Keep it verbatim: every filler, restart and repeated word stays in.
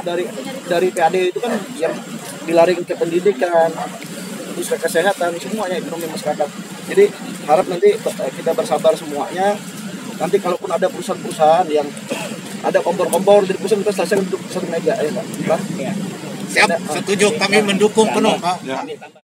dari dari P A D itu kan yang dilarikan ke pendidikan, terus ke kesehatan, semuanya ekonomi masyarakat. Jadi harap nanti kita bersabar semuanya. Nanti kalaupun ada perusahaan-perusahaan yang ada kompor-kompor dari perusahaan, kita selesaikan duduk satu meja ya Pak. Siap, setuju, kami mendukung penuh Pak. Ya.